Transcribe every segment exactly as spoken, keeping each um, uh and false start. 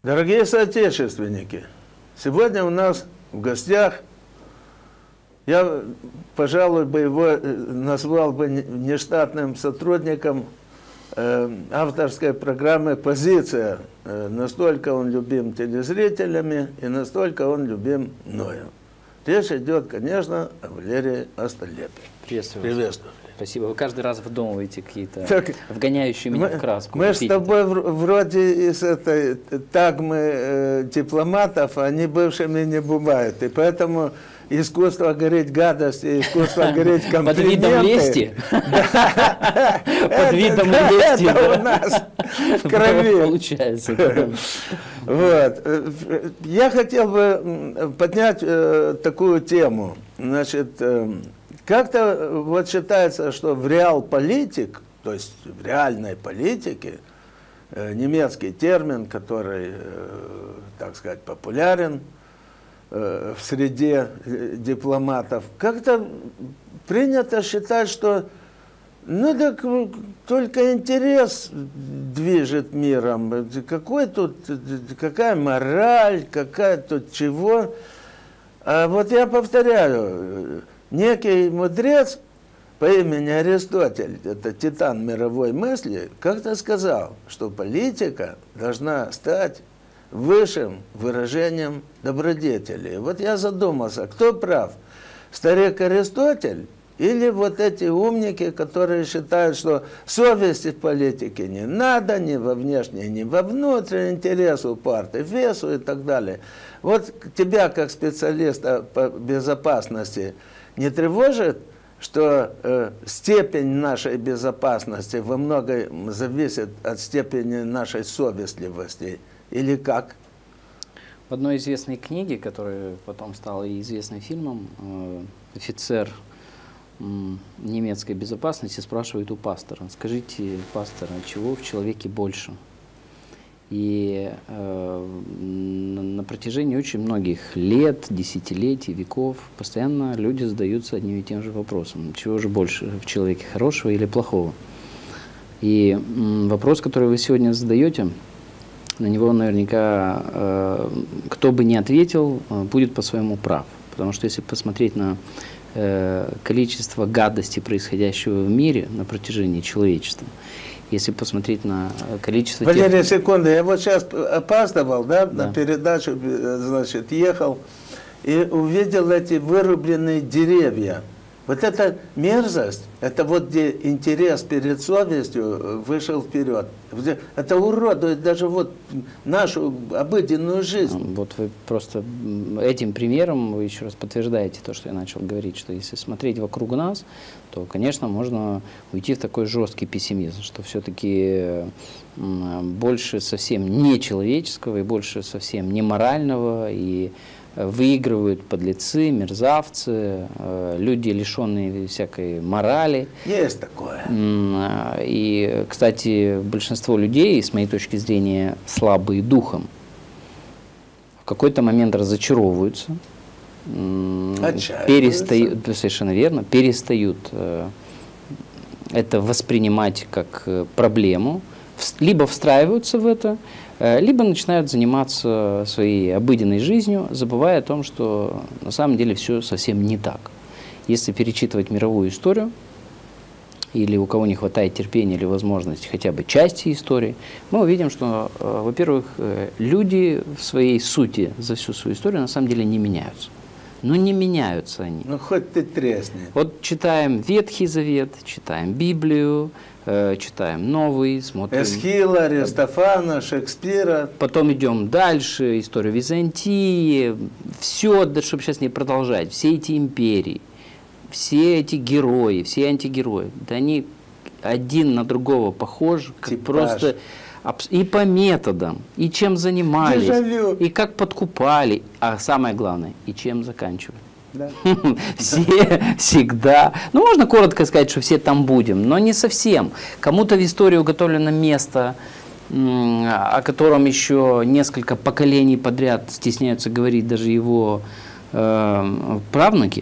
Дорогие соотечественники, сегодня у нас в гостях, я, пожалуй, бы его назвал бы нештатным сотрудником э, авторской программы «Позиция». Э, настолько он любим телезрителями и настолько он любим мною. Речь идет, конечно, о Валерии Остолепе. Приветствую. Приветствую. Спасибо. Вы каждый раз выдумываете какие-то вгоняющие меня мы, в краску. Мы с тобой вроде из этой тагмы э, дипломатов, они бывшими не бывают. И поэтому искусство говорить гадости, искусство говорить комплименты. Под видом лести? Под видом лести. Это у нас в крови. Получается. Вот. Я хотел бы поднять такую тему. Значит, как-то вот считается, что в реал-политик, то есть в реальной политике, немецкий термин, который, так сказать, популярен в среде дипломатов, как-то принято считать, что ну так только интерес движет миром. Какой тут, какая мораль, какая тут чего. А вот я повторяю, некий мудрец по имени Аристотель, это титан мировой мысли, как-то сказал, что политика должна стать высшим выражением добродетели. Вот я задумался, кто прав, старик Аристотель или вот эти умники, которые считают, что совести в политике не надо, ни во внешней, ни во внутренний интерес у партии, весу и так далее. Вот тебя, как специалиста по безопасности, не тревожит, что э, степень нашей безопасности во многом зависит от степени нашей совестливости? Или как? В одной известной книге, которая потом стала и известным фильмом, офицер немецкой безопасности спрашивает у пастора: скажите, пастор, а чего в человеке больше? И э, на протяжении очень многих лет, десятилетий, веков постоянно люди задаются одним и тем же вопросом: чего же больше в человеке, хорошего или плохого? И м, вопрос, который вы сегодня задаете, на него наверняка э, кто бы ни ответил, э, будет по-своему прав. Потому что если посмотреть на э, количество гадости, происходящего в мире на протяжении человечества, если посмотреть на количество... Валерий, тех... секунду, я вот сейчас опаздывал, да, да, на передачу, значит, ехал и увидел эти вырубленные деревья. Вот эта мерзость, это вот где интерес перед совестью вышел вперед. Это уродует даже вот нашу обыденную жизнь. Вот вы просто этим примером вы еще раз подтверждаете то, что я начал говорить, что если смотреть вокруг нас, то, конечно, можно уйти в такой жесткий пессимизм, что все-таки больше совсем нечеловеческого и больше совсем неморального, и выигрывают подлецы, мерзавцы, люди, лишенные всякой морали. Есть такое. И, кстати, большинство людей, с моей точки зрения, слабые духом, в какой-то момент разочаровываются, перестают, совершенно верно, перестают это воспринимать как проблему, либо встраиваются в это, либо начинают заниматься своей обыденной жизнью, забывая о том, что на самом деле все совсем не так. Если перечитывать мировую историю, или у кого не хватает терпения или возможности хотя бы части истории, мы увидим, что, во-первых, люди в своей сути за всю свою историю на самом деле не меняются. Но не меняются они. Ну, хоть ты тресни. Вот читаем Ветхий Завет, читаем Библию, э, читаем Новый, смотрим... Эсхила, Аристофана, Шекспира. Потом идем дальше, историю Византии, все, да, чтобы сейчас не продолжать, все эти империи, все эти герои, все антигерои, да они один на другого похожи, как просто... И по методам, и чем занимались, Дежавю. И как подкупали, а самое главное, и чем заканчивали. Да. Все всегда, ну можно коротко сказать, что все там будем, но не совсем. Кому-то в истории уготовлено место, о котором еще несколько поколений подряд стесняются говорить даже его э, правнуки,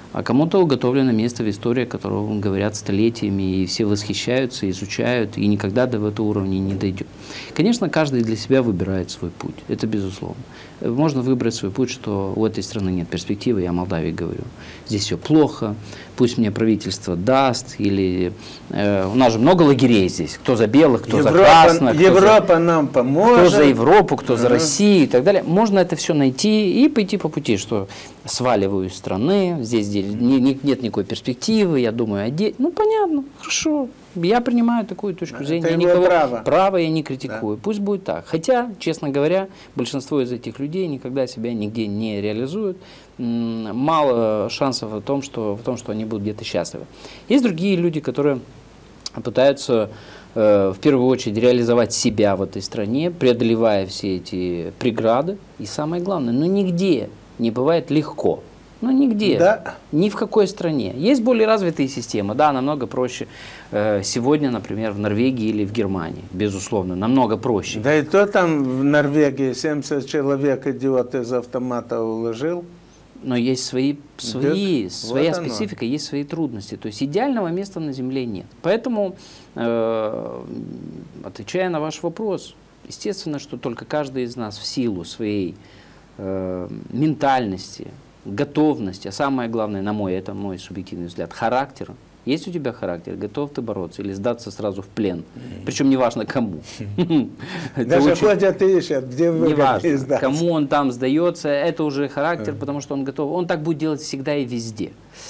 а кому-то уготовлено место в истории, о котором говорят столетиями, и все восхищаются, изучают, и никогда до этого уровня не дойдет. Конечно, каждый для себя выбирает свой путь, это безусловно. Можно выбрать свой путь, что у этой страны нет перспективы, я о Молдавии говорю. Здесь все плохо, пусть мне правительство даст, или э, у нас же много лагерей здесь, кто за белых, кто Европа, за красных. Кто Европа за, нам поможет. Кто за Европу, кто ага. за Россию и так далее. Можно это все найти и пойти по пути, что сваливаю из страны, здесь, здесь не, не, нет никакой перспективы, я думаю о де... Ну, понятно, хорошо. Я принимаю такую точку зрения. Это Никого право. Право я не критикую. Да. Пусть будет так. Хотя, честно говоря, большинство из этих людей никогда себя нигде не реализуют. Мало шансов в том, что, в том, что они будут где-то счастливы. Есть другие люди, которые пытаются э, в первую очередь реализовать себя в этой стране, преодолевая все эти преграды. И самое главное, ну нигде не бывает легко. Ну, нигде, да. Ни в какой стране. Есть более развитые системы, да, намного проще. Э, сегодня, например, в Норвегии или в Германии, безусловно, намного проще. Да и то там в Норвегии семьдесят человек идиот из автомата уложил. Но есть свои, свои, так, своя вот специфика, есть свои трудности. То есть идеального места на Земле нет. Поэтому, э, отвечая на ваш вопрос, естественно, что только каждый из нас в силу своей э, ментальности, готовности, а самое главное, на мой, это мой субъективный взгляд, характера. Есть у тебя характер, готов ты бороться или сдаться сразу в плен? Причем неважно кому. Даже ходят и ищут, где вы неважно, кому он там сдается, это уже характер, потому что он готов. Он так будет делать всегда и везде.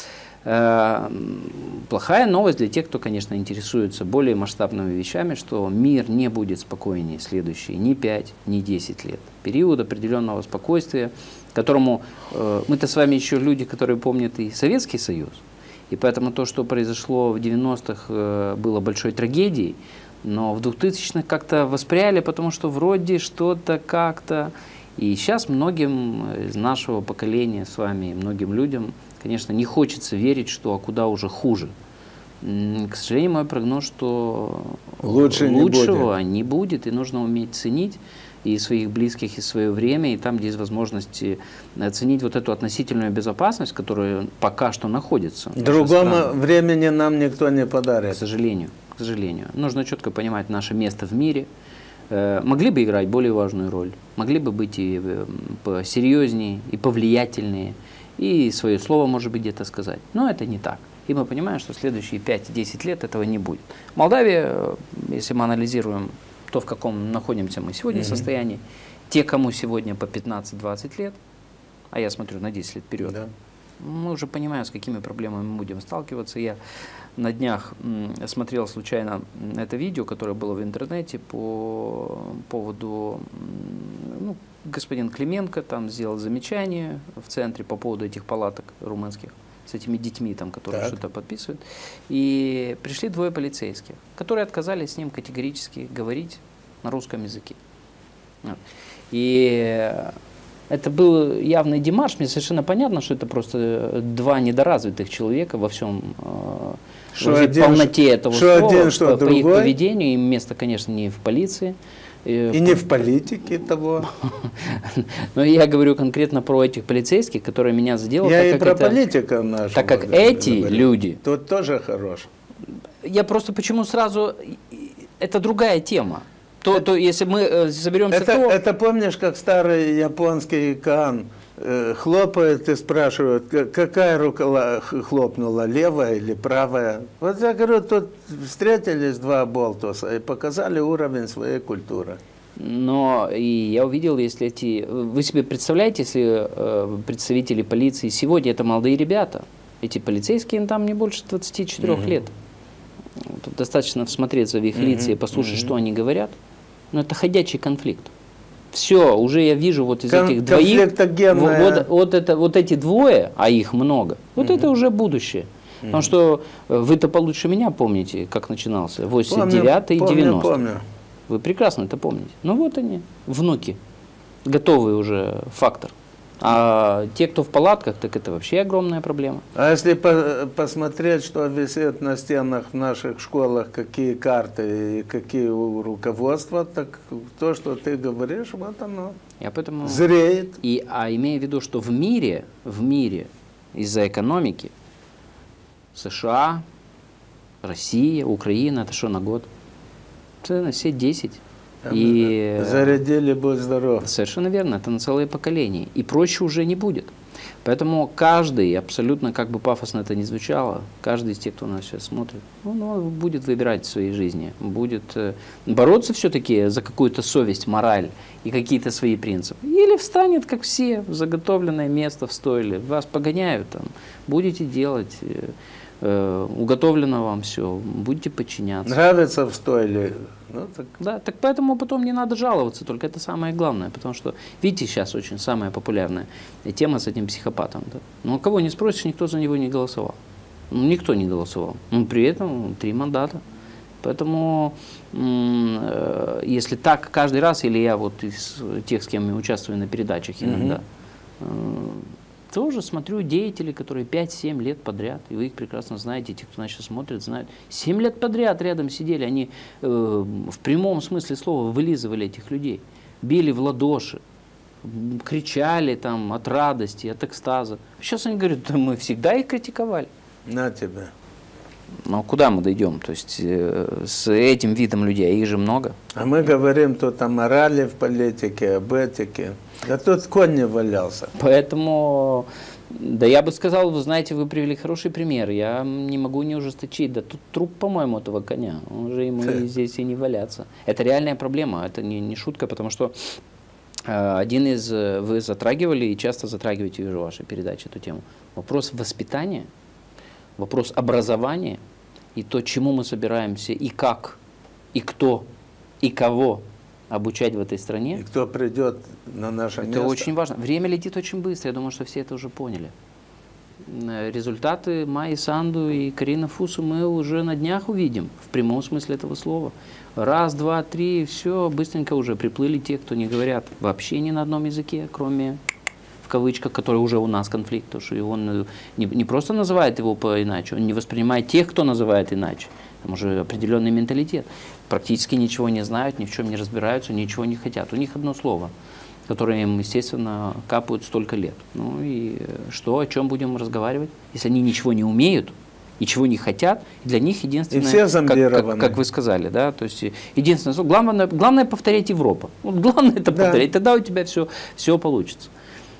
Плохая новость для тех, кто, конечно, интересуется более масштабными вещами, что мир не будет спокойнее следующие ни пять, ни десять лет. Период определенного спокойствия, которому э, мы-то с вами еще люди, которые помнят и Советский Союз. И поэтому то, что произошло в девяностых, э, было большой трагедией, но в двухтысячных как-то восприяли, потому что вроде что-то как-то. И сейчас многим из нашего поколения с вами, многим людям, конечно, не хочется верить, что а куда уже хуже. К сожалению, мой прогноз, что Лучше лучшего не будет. не будет, и нужно уметь ценить и своих близких, и свое время, и там, где есть возможность оценить вот эту относительную безопасность, которая пока что находится. Другому времени нам никто не подарит. К сожалению, к сожалению. Нужно четко понимать наше место в мире. Могли бы играть более важную роль, могли бы быть и посерьезнее, и повлиятельнее, и свое слово, может быть, где-то сказать. Но это не так. И мы понимаем, что следующие пять-десять лет этого не будет. Молдавия, если мы анализируем то, в каком находимся мы сегодня mm-hmm. состоянии, те, кому сегодня по пятнадцать-двадцать лет, а я смотрю на десять лет вперед, да. мы уже понимаем, с какими проблемами мы будем сталкиваться. Я на днях смотрел случайно это видео, которое было в интернете по поводу, ну, господин Клименко там сделал замечание в центре по поводу этих палаток румынских с этими детьми, там, которые что-то подписывают. И пришли двое полицейских, которые отказались с ним категорически говорить на русском языке. И это был явный демарш. Мне совершенно понятно, что это просто два недоразвитых человека во всем, что во всей полноте этого что слова, один, что по, по их другой. поведению. Им место, конечно, не в полиции. И не в политике того. Но я говорю конкретно про этих полицейских, которые меня заделали. Я и про политиков нашего. Так как эти люди... Тут тоже хорош. Я просто почему сразу... Это другая тема. То, то если мы соберемся... Это, то... это помнишь, как старый японский кан э, хлопает и спрашивает, какая рука хлопнула, левая или правая? Вот я говорю, тут встретились два болтуса и показали уровень своей культуры. Но и я увидел, если эти... Вы себе представляете, если э, представители полиции сегодня, это молодые ребята, эти полицейские, им там не больше двадцати четырёх mm-hmm. лет. Тут достаточно всмотреться в их mm-hmm. лица и послушать, mm-hmm. что они говорят. Но это ходячий конфликт. Все, уже я вижу вот из Кон- этих двоих, вот, вот, вот, это, вот эти двое, а их много, вот mm-hmm. это уже будущее. Mm-hmm. Потому что вы-то получше меня помните, как начинался, восемьдесят девятый и девяностый. Помню. Вы прекрасно это помните. Ну вот они, внуки, готовый уже фактор. А те, кто в палатках, так это вообще огромная проблема. А если по посмотреть, что висит на стенах в наших школах, какие карты и какие руководства, так то, что ты говоришь, вот оно Я поэтому... зреет. И, а имея в виду, что в мире, в мире, из-за экономики. США, Россия, Украина, это что на год? Это на все десять. И зарядили, будь здоров. Совершенно верно, это на целое поколение. И проще уже не будет. Поэтому каждый, абсолютно как бы пафосно это ни звучало, каждый из тех, кто нас сейчас смотрит, он, он будет выбирать в своей жизни, будет э, бороться все-таки за какую-то совесть, мораль и какие-то свои принципы. Или встанет, как все, в заготовленное место в стойле, вас погоняют, там, будете делать, э, э, уготовлено вам все, будете подчиняться. Нравится в стойле. Ну, так... Да, так поэтому потом не надо жаловаться, только это самое главное, потому что, видите, сейчас очень самая популярная тема с этим психопатом. Да? Ну, кого не спросишь, никто за него не голосовал. Ну, никто не голосовал. Ну, при этом три мандата. Поэтому, э, если так каждый раз, или я вот из тех, с кем я участвую на передачах иногда, э, тоже смотрю деятелей, которые пять-семь лет подряд, и вы их прекрасно знаете, те, кто нас сейчас смотрит, знают, семь лет подряд рядом сидели, они э, в прямом смысле слова вылизывали этих людей, били в ладоши, кричали там от радости, от экстаза. Сейчас они говорят, да мы всегда их критиковали. На тебя. Но куда мы дойдем? То есть э, с этим видом людей, а их же много. А мы говорим тут о морали в политике, об этике. Да тут конь не валялся. Поэтому, да я бы сказал, вы знаете, вы привели хороший пример. Я не могу не ужесточить. Да тут труп, по-моему, этого коня. Он же ему и здесь и не валяться. Это реальная проблема, это не, не шутка, потому что э, один из, вы затрагивали и часто затрагиваете, вижу, в вашей передаче эту тему. Вопрос воспитания, вопрос образования и то, чему мы собираемся, и как, и кто, и кого обучать в этой стране. И кто придет на наше это место. Это очень важно. Время летит очень быстро, я думаю, что все это уже поняли. Результаты Майи Санду и Карина Фусу мы уже на днях увидим, в прямом смысле этого слова. Раз, два, три, все, быстренько уже приплыли те, кто не говорят вообще ни на одном языке, кроме, в кавычках, который уже у нас конфликт, потому что он не, не просто называет его по-иначе, он не воспринимает тех, кто называет иначе. Там уже определенный менталитет. Практически ничего не знают, ни в чем не разбираются, ничего не хотят. У них одно слово, которое им, естественно, капают столько лет. Ну и что, о чем будем разговаривать? Если они ничего не умеют, ничего не хотят, для них единственное, и все зомбированы. Как, как, как вы сказали, да, то есть единственное, главное, главное повторять Европу. Вот главное это повторять, да. Тогда у тебя все, все получится.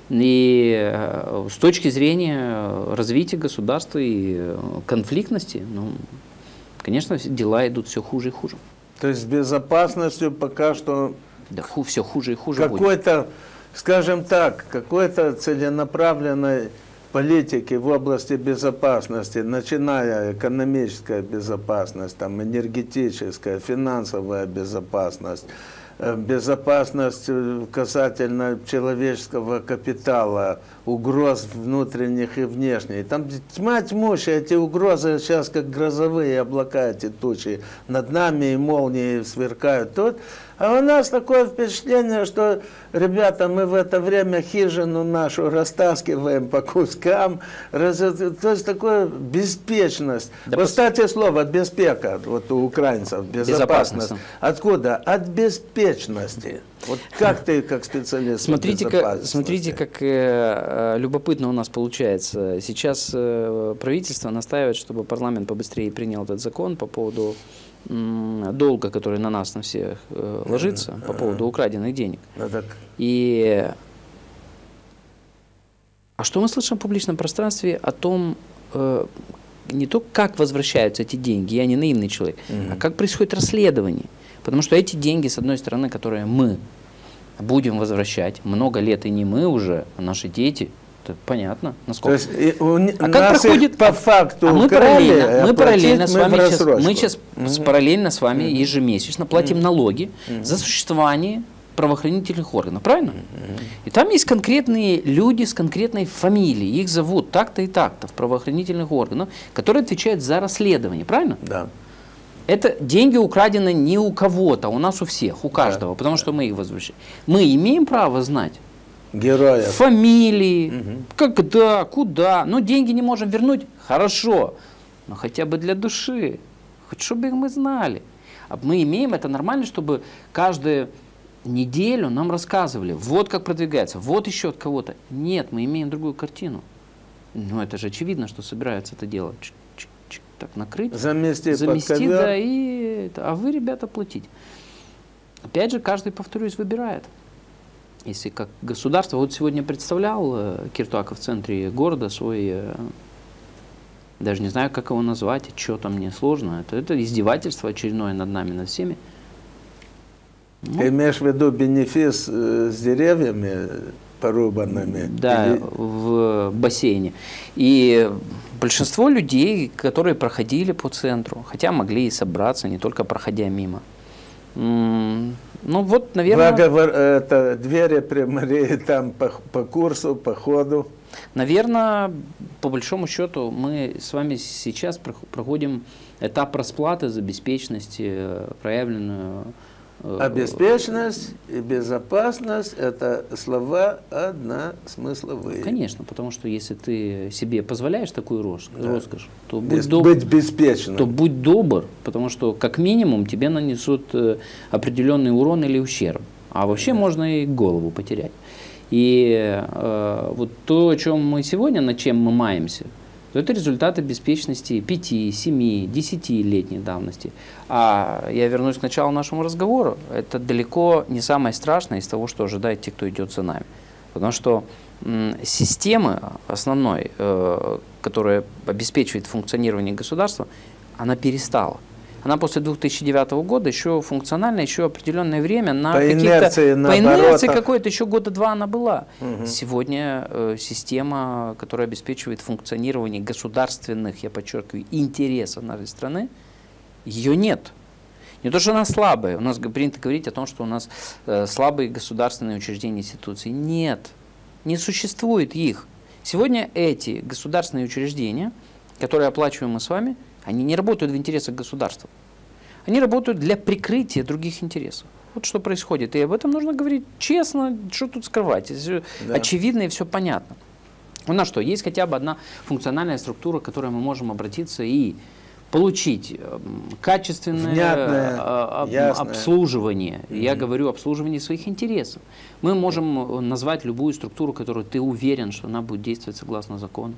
И с точки зрения развития государства и конфликтности, ну, конечно, дела идут все хуже и хуже. То есть с безопасностью пока что да, ху, все хуже и хуже какой-то, скажем так, какой-то целенаправленной политики в области безопасности, начиная экономическая безопасность, там, энергетическая, финансовая безопасность, безопасность касательно человеческого капитала, угроз внутренних и внешних. Там тьма тьмущая, эти угрозы сейчас как грозовые облака, эти тучи над нами и молнии сверкают тут. А у нас такое впечатление, что, ребята, мы в это время хижину нашу растаскиваем по кускам. Раз, то есть такая беспечность. Да, вот, кстати, слово «беспека» вот у украинцев, безопасность. Откуда? От беспечности. Вот как ты, как специалист смотрите, как, смотрите, как э, любопытно у нас получается. Сейчас э, правительство настаивает, чтобы парламент побыстрее принял этот закон по поводу долга, который на нас, на всех э, ложится, по поводу украденных денег. Ну, так. И а что мы слышим в публичном пространстве о том, э, не то, как возвращаются эти деньги, я не наивный человек, mm-hmm. а как происходит расследование. Потому что эти деньги, с одной стороны, которые мы будем возвращать, много лет и не мы уже, а наши дети, это понятно, насколько. То есть, у, а как проходит по факту? А мы украли, параллельно, мы параллельно с вами сейчас, мы сейчас mm-hmm. параллельно с вами mm-hmm. ежемесячно платим mm-hmm. налоги mm-hmm. за существование правоохранительных органов, правильно? Mm-hmm. И там есть конкретные люди с конкретной фамилией, их зовут так-то и так-то в правоохранительных органах, которые отвечают за расследование, правильно? Да. Это деньги украдены не у кого-то, у нас у всех, у каждого, да. потому что мы их возвращаем. Мы имеем право знать героев, фамилии, угу. когда, куда. Но деньги не можем вернуть, хорошо, но хотя бы для души, хоть чтобы их мы знали. А мы имеем, это нормально, чтобы каждую неделю нам рассказывали, вот как продвигается, вот еще от кого-то. Нет, мы имеем другую картину. Ну, это же очевидно, что собираются это дело чик, чик, чик, так накрыть, замести, заместить, да, и, а вы, ребята, платить. Опять же, каждый, повторюсь, выбирает. Если как государство, вот сегодня представлял Киртуака в центре города свой, даже не знаю, как его назвать, что там мне сложно, это, это издевательство очередное над нами, над всеми. Ну, ты имеешь в виду бенефис э, с деревьями порубанными? Да, или... в бассейне. И большинство людей, которые проходили по центру, хотя могли и собраться, не только проходя мимо. Ну вот, наверное... Благо, это двери при Марии там по, по курсу, по ходу. Наверное, по большому счету, мы с вами сейчас проходим этап расплаты за беспечность, проявленную... А беспечность и безопасность – это слова односмысловые. Конечно, потому что если ты себе позволяешь такую роскошь, да. роскошь то будь, Без, доб... быть беспечным. то будь добр, потому что как минимум тебе нанесут определенный урон или ущерб. А вообще да. можно и голову потерять. И э, вот то, о чем мы сегодня, над чем мы маемся, то это результаты беспечности пяти, семи, десятилетней давности. А я вернусь к началу нашего разговора. Это далеко не самое страшное из того, что ожидает те, кто идет за нами. Потому что м, системы основной, э, которая обеспечивает функционирование государства, она перестала. Она после две тысячи девятого года еще функциональна, еще определенное время на по инерции, по инерции какой-то еще года два она была. Угу. Сегодня э, система, которая обеспечивает функционирование государственных, я подчеркиваю, интересов нашей страны, ее нет. Не то, что она слабая. У нас принято говорить о том, что у нас э, слабые государственные учреждения, институции. Нет, не существует их. Сегодня эти государственные учреждения, которые оплачиваем мы с вами, они не работают в интересах государства. Они работают для прикрытия других интересов. Вот что происходит. И об этом нужно говорить честно, что тут скрывать. Да. Очевидно и все понятно. У нас что, есть хотя бы одна функциональная структура, к которой мы можем обратиться и получить качественное Внятное, обслуживание. Mm-hmm. Я говорю обслуживание своих интересов. Мы можем назвать любую структуру, которую ты уверен, что она будет действовать согласно закону.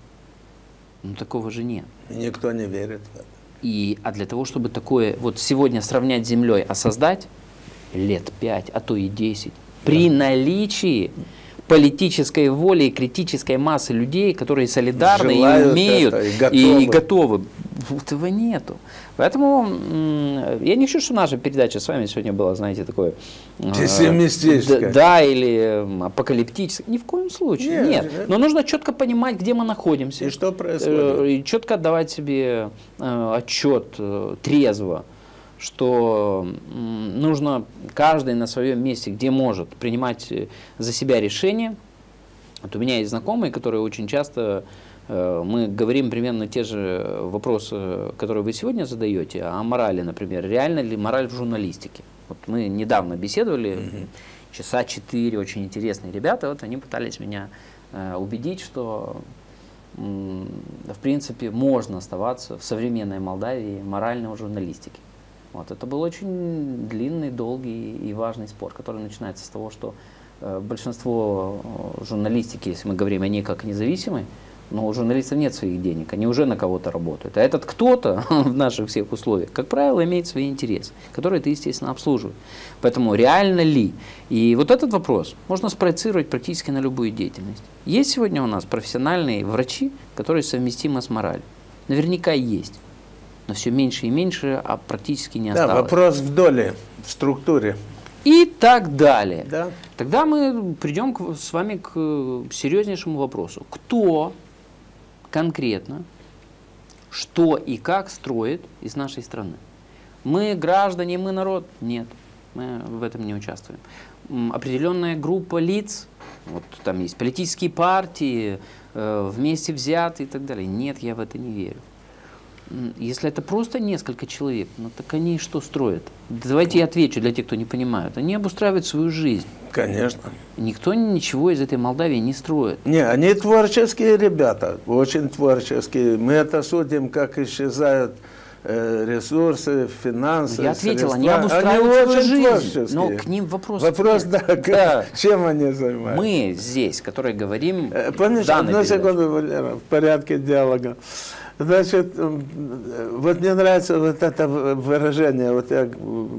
Но такого же нет. Никто не верит в это. И, а для того, чтобы такое вот сегодня сравнять с землей, а создать лет пять, а то и десять, при наличии политической воли и критической массы людей, которые солидарны и умеют, и готовы. И, и готовы. Этого нету. Поэтому я не хочу, что наша передача с вами сегодня была, знаете, такое... Пессимистическое. Э, да, или апокалиптическое. Ни в коем случае. Нет. Нет. Но нужно четко понимать, где мы находимся. И что происходит. И четко отдавать себе э, отчет э, трезво, что нужно каждый на своем месте, где может, принимать за себя решения. Вот у меня есть знакомые, которые очень часто, э, мы говорим примерно те же вопросы, которые вы сегодня задаете, о морали, например. Реально ли мораль в журналистике? Вот мы недавно беседовали, mm-hmm. часа четыре, очень интересные ребята, вот они пытались меня э, убедить, что э, в принципе можно оставаться в современной Молдавии моральной в журналистике. Вот. Это был очень длинный, долгий и важный спор, который начинается с того, что э, большинство журналистики, если мы говорим о ней как независимой, но у журналистов нет своих денег, они уже на кого-то работают. А этот кто-то в наших всех условиях, как правило, имеет свои интересы, которые ты, естественно, обслуживаешь. Поэтому реально ли? И вот этот вопрос можно спроецировать практически на любую деятельность. Есть сегодня у нас профессиональные врачи, которые совместимы с моралью? Наверняка есть. Но все меньше и меньше, а практически не осталось. Да, вопрос в доле, в структуре. И так далее. Да. Тогда мы придем к, с вами к серьезнейшему вопросу. Кто конкретно, что и как строит из нашей страны? Мы граждане, мы народ? Нет, мы в этом не участвуем. Определенная группа лиц, вот там есть политические партии, э, вместе взятые и так далее. Нет, я в это не верю. Если это просто несколько человек, ну так они что строят? Давайте я отвечу для тех, кто не понимает. Они обустраивают свою жизнь. Конечно. Никто ничего из этой Молдавии не строит. Не, они творческие ребята, очень творческие. Мы это судим, как исчезают ресурсы, финансы, Я ответил, средства. они обустраивают они свою очень жизнь, творческие. но к ним вопрос Вопрос, нет. да, Да. чем они занимаются. Мы здесь, которые говорим Помнишь, в данной одну передаче. секунду, Валера, в порядке диалога. Значит, вот мне нравится вот это выражение, вот я,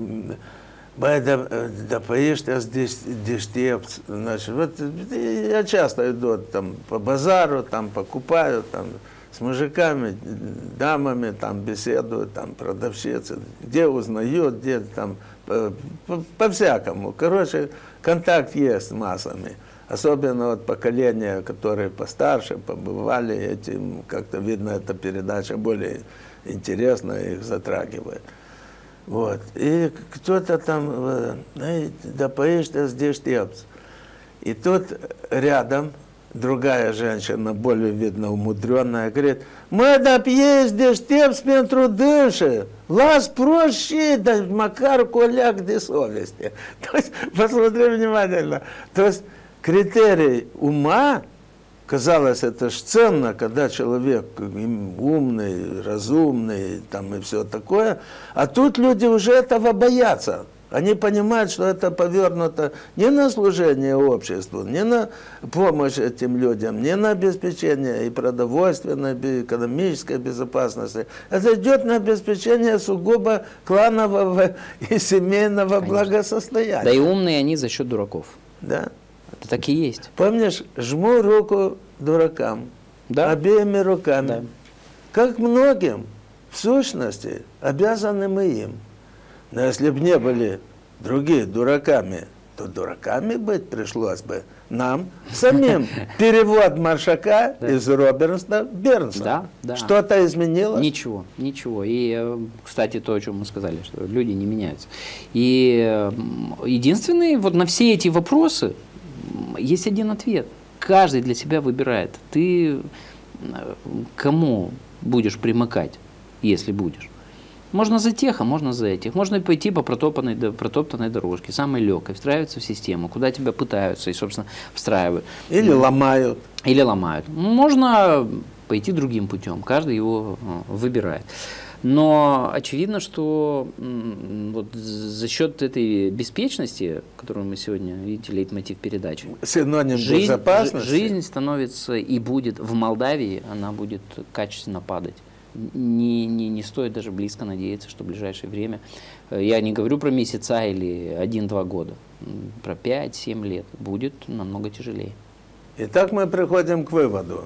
да, да поешь ты здесь дештепц, значит, вот я часто иду там по базару, там покупаю, там с мужиками, дамами, там беседую, там продавщицы, где узнают, где там, по-всякому. Короче, контакт есть с массами. Особенно вот поколения, которые постарше, побывали, этим как-то видно, эта передача более интересная, их затрагивает. Вот. И кто-то там, да поешь ты здесь штепс. И тут рядом другая женщина, более, видно, умудренная, говорит, мы да пьешь здесь штепс пентру дыши. Лас проще, да макар коляк де совести. То есть, посмотри внимательно. То есть, критерий ума, казалось, это ж ценно, когда человек умный, разумный, там и все такое, а тут люди уже этого боятся. Они понимают, что это повернуто не на служение обществу, не на помощь этим людям, не на обеспечение и продовольственной, и экономической безопасности. Это идет на обеспечение сугубо кланового и семейного Конечно. Благосостояния. Да и умные они за счет дураков. Да. Это так и есть. Помнишь, жму руку дуракам, да? Обеими руками. Да. Как многим, в сущности, обязаны мы им. Но если бы не были другие дураками, то дураками быть пришлось бы нам самим. Перевод Маршака из Робернса в Бернса. Да, да. Что-то изменилось? Ничего, ничего. И, кстати, то, о чем мы сказали, что люди не меняются. И единственный, вот на все эти вопросы есть один ответ. Каждый для себя выбирает. Ты кому будешь примыкать, если будешь? Можно за тех, а можно за этих. Можно пойти по протоптанной, протоптанной дорожке, самой легкой, встраиваться в систему, куда тебя пытаются и, собственно, встраивают. Или ломают. Или ломают. Можно пойти другим путем, каждый его выбирает. Но очевидно, что вот за счет этой беспечности, которую мы сегодня, видите, лейтмотив передачи, синоним жизнь, безопасности, жизнь становится и будет в Молдавии, она будет качественно падать. Не, не, не стоит даже близко надеяться, что в ближайшее время, я не говорю про месяца или один-два года, про пять-семь лет будет намного тяжелее. Итак, мы приходим к выводу,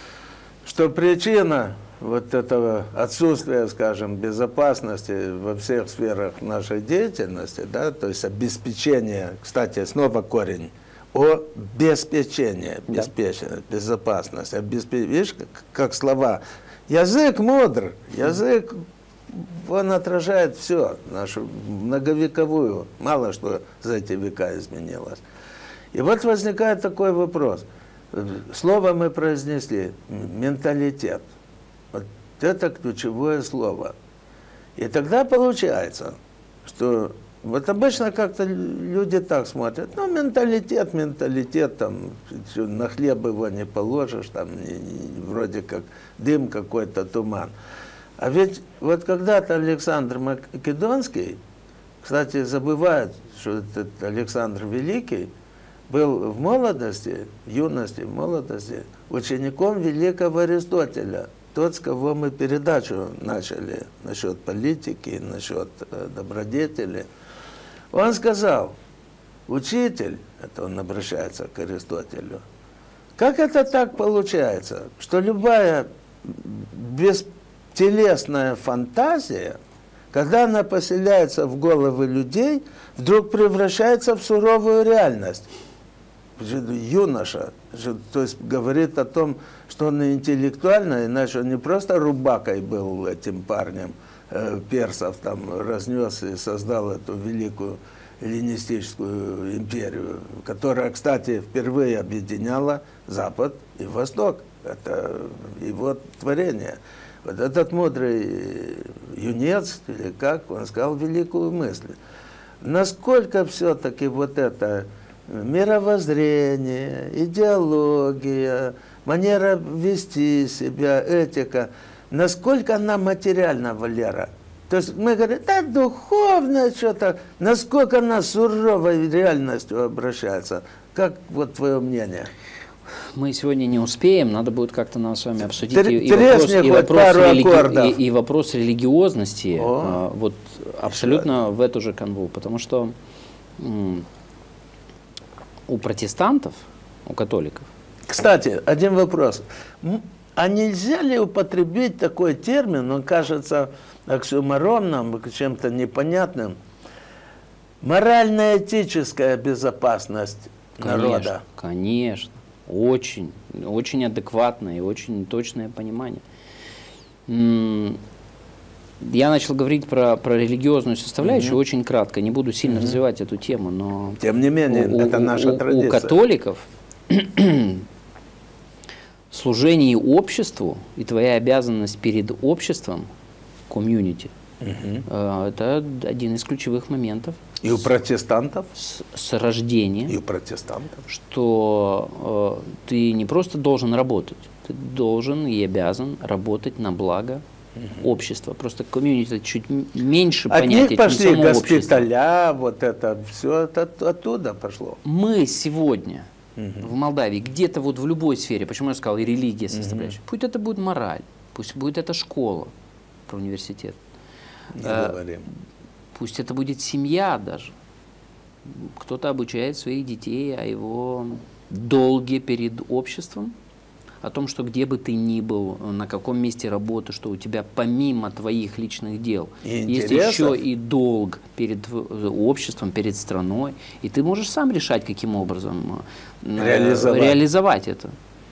что причина вот этого отсутствия, скажем, безопасности во всех сферах нашей деятельности, да, то есть обеспечение, кстати, снова корень, о обеспечении, обеспечение, безопасность, обеспечение, видишь, как, как слова. Язык мудр, язык, он отражает все, нашу многовековую, мало что за эти века изменилось. И вот возникает такой вопрос. Слово мы произнесли, менталитет. Вот это ключевое слово. И тогда получается, что вот обычно как-то люди так смотрят, ну, менталитет, менталитет, там, на хлеб его не положишь, там, не, не, вроде как дым какой-то, туман. А ведь вот когда-то Александр Македонский, кстати, забывают, что этот Александр Великий был в молодости, в юности, в молодости, учеником великого Аристотеля. Тот, с кого мы передачу начали насчет политики, насчет э, добродетели. Он сказал, учитель, это он обращается к Аристотелю, как это так получается, что любая бестелесная фантазия, когда она поселяется в головы людей, вдруг превращается в суровую реальность. Юноша, то есть говорит о том, что он интеллектуально, иначе он не просто рубакой был этим парнем, э, персов там разнес и создал эту великую эллинистическую империю, которая, кстати, впервые объединяла Запад и Восток. Это его творение. Вот этот мудрый юнец, или как, он сказал великую мысль. Насколько все-таки вот это мировоззрение, идеология, манера вести себя, этика, насколько она материальна, Валера? То есть мы говорим, да, духовное что-то, насколько она с суровой реальностью обращается? Как вот твое мнение? Мы сегодня не успеем, надо будет как-то нам с вами обсудить Тр- и, и, вопрос, и, вопрос религи... и, и вопрос религиозности, а, вот абсолютно в эту же канву, потому что м, у протестантов, у католиков. Кстати, один вопрос. А нельзя ли употребить такой термин, он кажется оксюморонным, чем-то непонятным, морально-этическая безопасность конечно, народа? Конечно, очень, очень адекватное и очень точное понимание. Я начал говорить про, про религиозную составляющую угу. очень кратко, не буду сильно угу. развивать эту тему, но... Тем не менее, у, это наша у, традиция. У католиков служение обществу и твоя обязанность перед обществом, комьюнити, угу. это один из ключевых моментов. И у протестантов? С, с рождения. И у протестантов. Что э, ты не просто должен работать, ты должен и обязан работать на благо угу. общества. Просто комьюнити чуть меньше От понятия, них пошли чем само госпиталя, общество. Вот это все это оттуда пошло. Мы сегодня угу. в Молдавии где-то вот в любой сфере, почему я сказал, и религия составляющая, угу. пусть это будет мораль, пусть будет это школа, про университет. Не э, говорим. Пусть это будет семья даже. Кто-то обучает своих детей о его долге перед обществом, о том, что где бы ты ни был, на каком месте работы, что у тебя помимо твоих личных дел и есть еще и долг перед обществом, перед страной, и ты можешь сам решать, каким образом реализовать, реализовать это.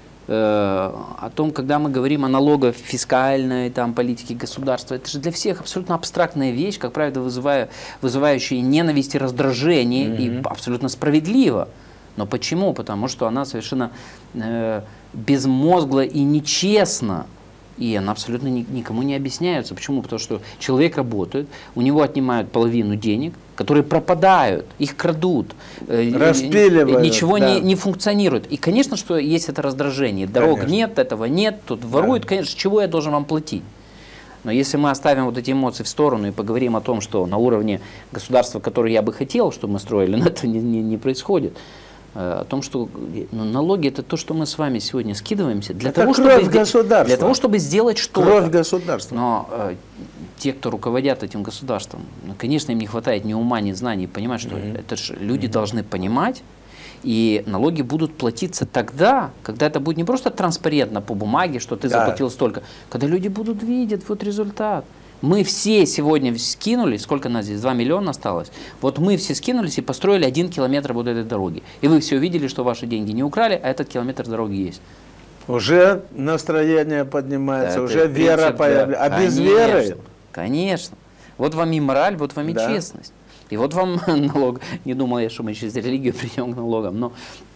О том, когда мы говорим о налогофискальной там, политике государства, это же для всех абсолютно абстрактная вещь, как правило, вызывая, вызывающая ненависть и раздражение, mm-hmm. и абсолютно справедливо. Но почему? Потому что она совершенно э, безмозгла и нечестна, и она абсолютно ни, никому не объясняется. Почему? Потому что человек работает, у него отнимают половину денег, которые пропадают, их крадут, распиливают, ничего да. не, не функционирует. И, конечно, что есть это раздражение. Дорог конечно. Нет, этого нет, тут воруют, да. Конечно, с чего я должен вам платить? Но если мы оставим вот эти эмоции в сторону и поговорим о том, что на уровне государства, которое я бы хотел, чтобы мы строили, но это не, не, не происходит, о том, что ну, налоги это то, что мы с вами сегодня скидываемся для, того, чтобы, для того, чтобы сделать что-то. Кровь государства. Но э, те, кто руководят этим государством, ну, конечно, им не хватает ни ума, ни знаний, понимать, что mm-hmm. это же люди mm-hmm. должны понимать, и налоги будут платиться тогда, когда это будет не просто транспарентно по бумаге, что ты да. заплатил столько, когда люди будут видеть вот результат. Мы все сегодня скинулись, сколько нас здесь, два миллиона осталось, вот мы все скинулись и построили один километр вот этой дороги. И вы все увидели, что ваши деньги не украли, а этот километр дороги есть. Уже настроение поднимается, да, уже вера принцип, появляется. Да. А конечно, без веры? Конечно. Вот вам и мораль, вот вам и да. честность. И вот вам налог. Не думал я, что мы через религию придем к налогам, но...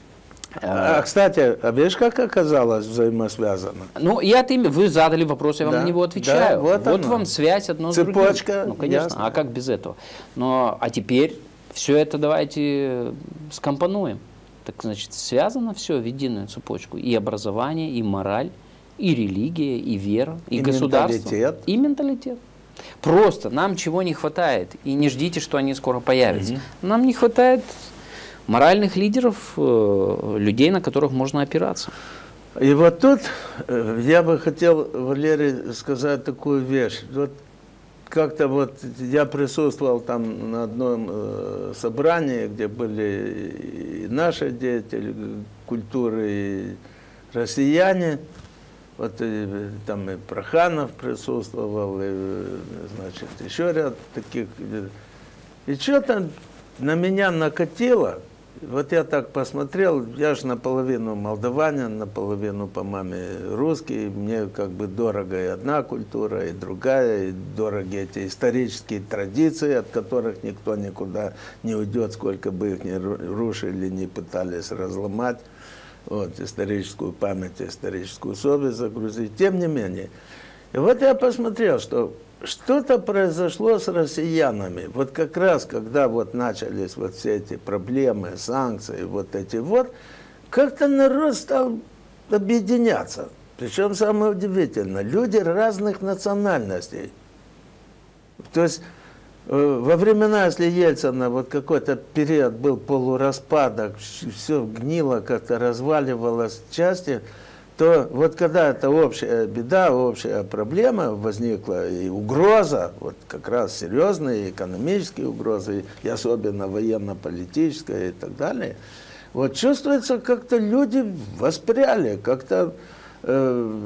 А, кстати, а видишь, как оказалось взаимосвязано? Ну, я ты, вы задали вопрос, я вам да, на него отвечаю. Да, вот вот вам связь одно с другим. Цепочка. Ну, конечно, ясно. А как без этого? Но, а теперь все это давайте скомпонуем. Так, значит, связано все в единую цепочку. И образование, и мораль, и религия, и вера, и, и государство. Менталитет. И менталитет. Просто нам чего не хватает. И не ждите, что они скоро появятся. Угу. Нам не хватает... моральных лидеров, людей, на которых можно опираться. И вот тут я бы хотел, Валерий, сказать такую вещь. Вот как-то вот я присутствовал там на одном собрании, где были и наши деятели культуры, и россияне. Вот и, там и Проханов присутствовал, и, значит, еще ряд таких. И что-то на меня накатило. Вот я так посмотрел, я же наполовину молдаванин, наполовину по маме русский, мне как бы дорого и одна культура, и другая, и дороги эти исторические традиции, от которых никто никуда не уйдет, сколько бы их ни рушили, не пытались разломать, вот, историческую память, историческую совесть загрузить, тем не менее. И вот я посмотрел, что что-то произошло с россиянами. Вот как раз, когда вот начались вот все эти проблемы, санкции, вот эти вот, как-то народ стал объединяться. Причем самое удивительное, люди разных национальностей. То есть во времена, если Ельцина, вот какой-то период был полураспадок, все гнило, как-то разваливалось в части, то вот когда эта общая беда, общая проблема возникла, и угроза, вот как раз серьезные экономические угрозы, и особенно военно-политическая и так далее, вот чувствуется, как-то люди воспряли, как-то, э,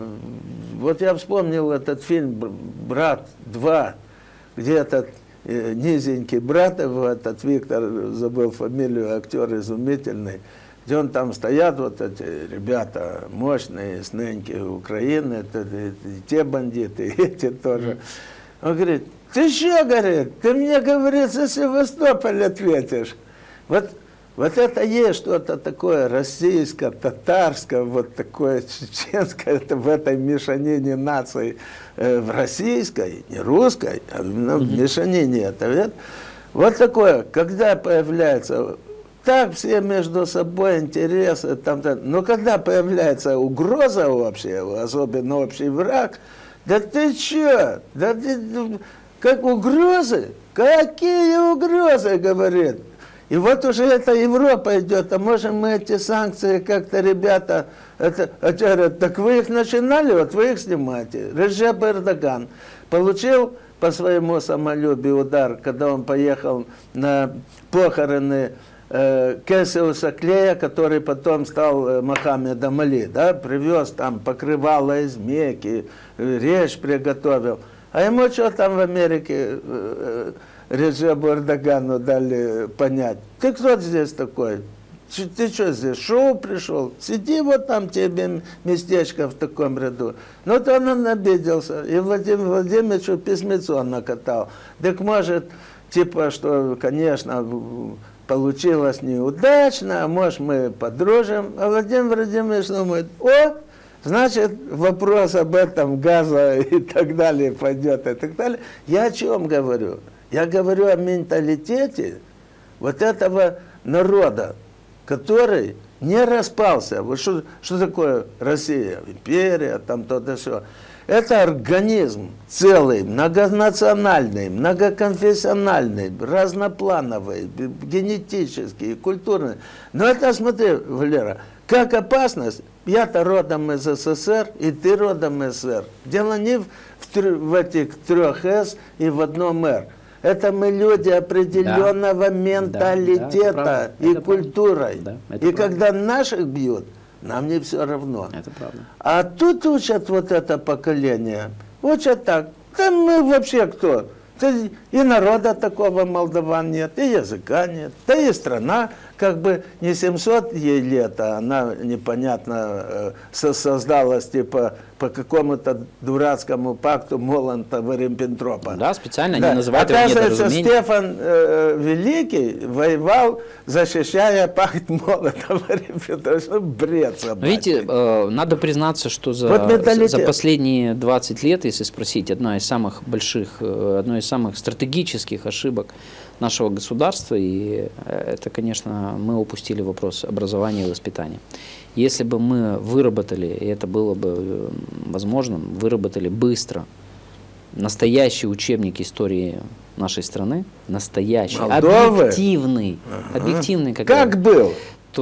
вот я вспомнил этот фильм «Брат два», где этот низенький брат его, этот Виктор, забыл фамилию, актер изумительный, где он там стоят, вот эти ребята мощные, с нынки Украины, это, это, те бандиты, и эти тоже. Он говорит, ты что, говорит, ты мне, говорит, за Севастополь ответишь. Вот, вот это есть что-то такое российское, татарское, вот такое чеченское, это в этой мешанине наций, э, в российской, не русской, а именно в мешанине это, ведь? Вот такое, когда появляется, так все между собой интересы, там, там, но когда появляется угроза общая, особенно общий враг, да ты че, да ты, как угрозы, какие угрозы, говорит. И вот уже эта Европа идет, а можем мы эти санкции как-то, ребята, это, а говорят, так вы их начинали, вот вы их снимаете. Реджеп Эрдоган получил по своему самолюбию удар, когда он поехал на похороны э, Кесиуса Клея, который потом стал э, Мохаммедом Али, да, привез там покрывало из Мекки, э, речь приготовил. А ему что там в Америке... Э, Реджепу Эрдогану дали понять, ты кто здесь такой? Ты что здесь, шоу пришел? Сиди вот там, тебе местечко в таком ряду. Ну, то он обиделся, и Владимир Владимировичу письмецо накатал. Так может, типа, что, конечно, получилось неудачно, а может, мы подружим. А Владимир Владимирович думает, о, значит, вопрос об этом газа и так далее пойдет, и так далее. Я о чем говорю? Я говорю о менталитете вот этого народа, который не распался. Вот что, что такое Россия, империя, там то-то все. Это организм целый, многонациональный, многоконфессиональный, разноплановый, генетический, культурный. Но это, смотри, Валера, как опасность. Я-то родом из СССР, и ты родом из СССР. Дело не в, в, в этих трех «С» и в одном «Р». Это мы люди определенного да. менталитета да, да, и культурой. Да, и правда. Когда наших бьют, нам не все равно. Это правда. А тут учат вот это поколение. Учат так. Да мы вообще кто? И народа такого молдаван нет, и языка нет, да и страна как бы не семьсот ей лет, а она непонятно э, создалась типа по какому-то дурацкому пакту Молотова-Риббентропа. Да, специально да. они называют его недоразумением. Оказывается, Стефан э, Великий воевал, защищая пакт Молотова-Риббентропа. Ну, бред собачий. Видите, э, надо признаться, что за, вот за последние двадцать лет, если спросить, одна из самых больших, э, одной из самых стратегических ошибок нашего государства, и это, конечно, мы упустили вопрос образования и воспитания. Если бы мы выработали, и это было бы возможным, выработали быстро настоящий учебник истории нашей страны, настоящий, Молдовы? объективный, ага. объективный как, как был,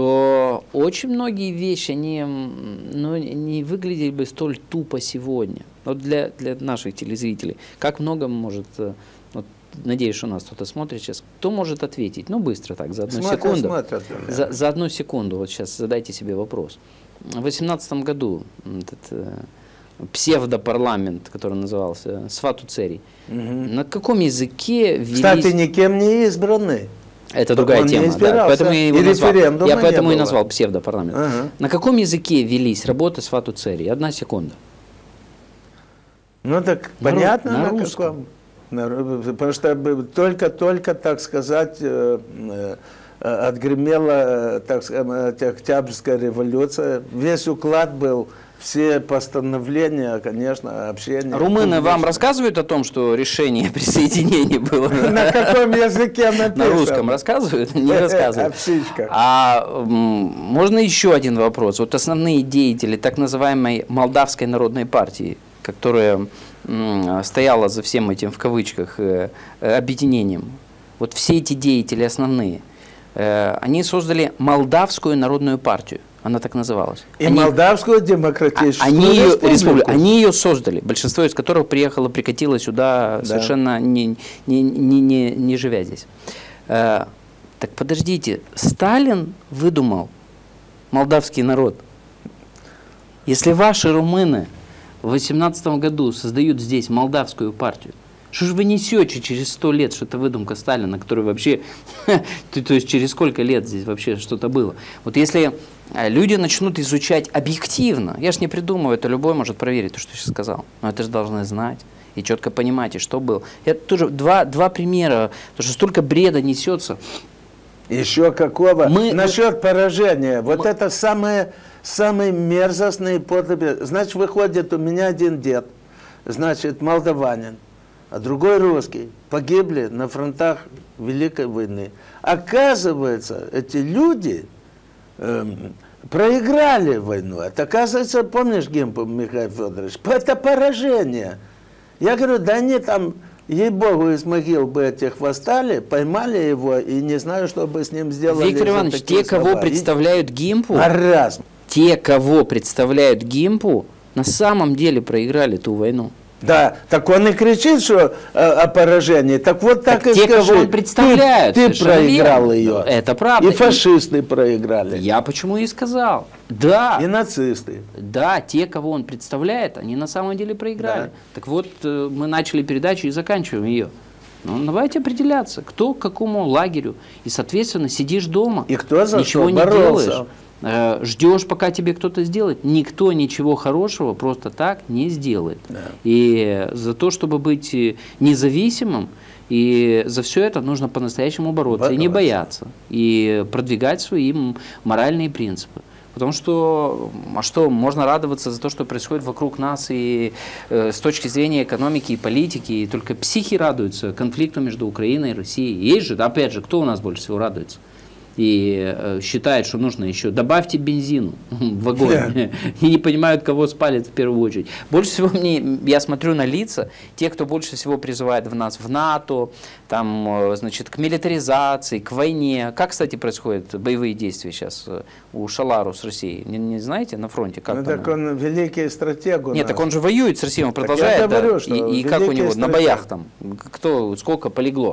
то очень многие вещи, они ну, не выглядели бы столь тупо сегодня. Вот для, для наших телезрителей. Как много может... Вот, надеюсь, что нас кто-то смотрит сейчас. Кто может ответить? Ну, быстро так, за одну смотрят, секунду. Смотрят, за, за одну секунду, вот сейчас задайте себе вопрос. В две тысячи восемнадцатом году этот э, псевдопарламент, который назывался Свату Церий, угу. на каком языке велись... Кстати, никем не избранный. Это другая Он тема, да. Поэтому я его и назвал. Я поэтому и было. назвал псевдопарламент. Ага. На каком языке велись работы Свату Церий? Одна секунда. Ну так на понятно, на, на русском. Каком? Потому что только-только, так сказать, отгремела, так сказать, Октябрьская революция. Весь уклад был все постановления, конечно, общение. Румыны вам рассказывают о том, что решение присоединения было? На каком языке написано? На русском рассказывают? Не рассказывают. А можно еще один вопрос? Вот основные деятели так называемой Молдавской народной партии, которая стояла за всем этим, в кавычках, объединением, вот все эти деятели основные, они создали Молдавскую народную партию. Она так называлась. И они, Молдавскую демократическую они республику. Ее, республику. Они ее создали, большинство из которых приехало, прикатило сюда, да. совершенно не, не, не, не, не живя здесь. Э, так подождите, Сталин выдумал молдавский народ. Если ваши румыны в восемнадцатом году создают здесь молдавскую партию, что же вы несете через сто лет, что это выдумка Сталина, который вообще, то есть через сколько лет здесь вообще что-то было? Вот если люди начнут изучать объективно, я же не придумываю, это любой может проверить то, что я сейчас сказал, но это же должны знать и четко понимать, и что было. Я тоже два, два примера, потому что столько бреда несется. Еще какого? Мы, Насчет мы, поражения. Вот мы, это самые, самые мерзостные подвиги. Значит, выходит, у меня один дед, значит, молдаванин, а другой русский, погибли на фронтах Великой войны. Оказывается, эти люди эм, проиграли войну. Это, оказывается, помнишь Гимпу, Михаил Федорович? Это поражение. Я говорю, да они там, ей-богу, из могил бы этих восстали, поймали его, и не знаю, что бы с ним сделали. Виктор Иванович, те, кого слова. представляют Гимпу, Маразм. те, кого представляют Гимпу, на самом деле проиграли ту войну. Да, так он и кричит, что э, о поражении. Так вот так, так и те, скажи. Кого он представляет, ты, ты проиграл верно. ее. Это правда. И фашисты и, проиграли. Я почему и сказал. Да. И нацисты. Да, те, кого он представляет, они на самом деле проиграли. Да. Так вот, мы начали передачу и заканчиваем ее. Ну, давайте определяться, кто к какому лагерю. И, соответственно, сидишь дома. И кто за ничего что не боролся. делаешь. Ждешь, пока тебе кто-то сделает. Никто ничего хорошего просто так не сделает. Да. И за то, чтобы быть независимым, и за все это нужно по-настоящему бороться, бороться. И не бояться, и продвигать свои моральные принципы. Потому что, а что, можно радоваться за то, что происходит вокруг нас, и э, с точки зрения экономики и политики, и только психи радуются конфликту между Украиной и Россией. Есть же, опять же, кто у нас больше всего радуется? И э, считает, что нужно еще добавьте бензину в огонь, yeah. и не понимают, кого спалит в первую очередь. Больше всего мне, я смотрю на лица, те, кто больше всего призывает в нас в НАТО, там, значит, к милитаризации, к войне. Как, кстати, происходят боевые действия сейчас у Шалару с Россией? Не, не знаете на фронте? Как ну так он великий стратег у Нет, нас. так он же воюет с Россией, он продолжает. Так я говорю, да, что и, и как у него, стратег. на боях там, кто, сколько полегло.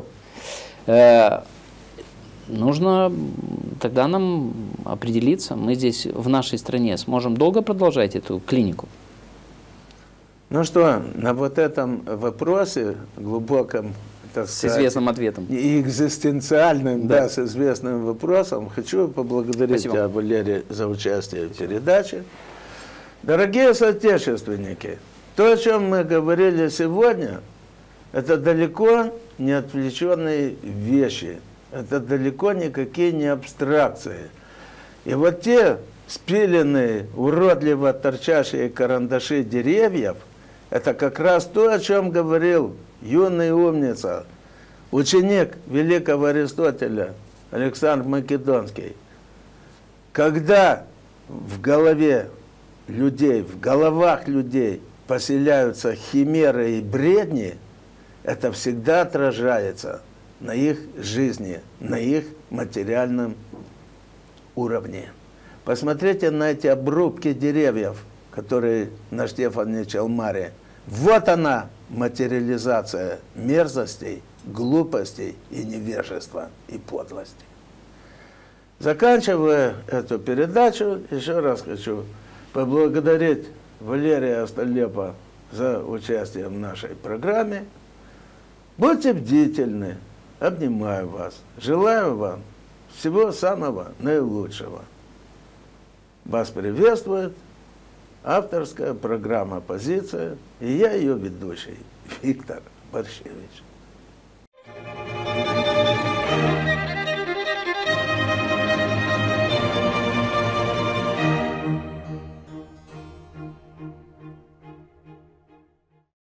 Нужно тогда нам определиться, мы здесь в нашей стране сможем долго продолжать эту клинику? Ну что, на вот этом вопросе глубоком, так с сказать, известным ответом, и экзистенциальным, да. Да, с известным вопросом, хочу поблагодарить Спасибо. тебя, Валерий, за участие в передаче. Дорогие соотечественники, то, о чем мы говорили сегодня, это далеко не отвлеченные вещи. Это далеко никакие не абстракции. И вот те спиленные, уродливо торчащие карандаши деревьев, это как раз то, о чем говорил юный умница, ученик великого Аристотеля Александр Македонский. Когда в голове людей, в головах людей поселяются химеры и бредни, это всегда отражается на их жизни, на их материальном уровне. Посмотрите на эти обрубки деревьев, которые на Штефане Челмаре. Вот она, материализация мерзостей, глупостей и невежества и подлости. Заканчивая эту передачу, еще раз хочу поблагодарить Валерия Остолепа за участие в нашей программе. Будьте бдительны. Обнимаю вас. Желаю вам всего самого наилучшего. Вас приветствует авторская программа «Позиция» и я ее ведущий Виктор Борщевич.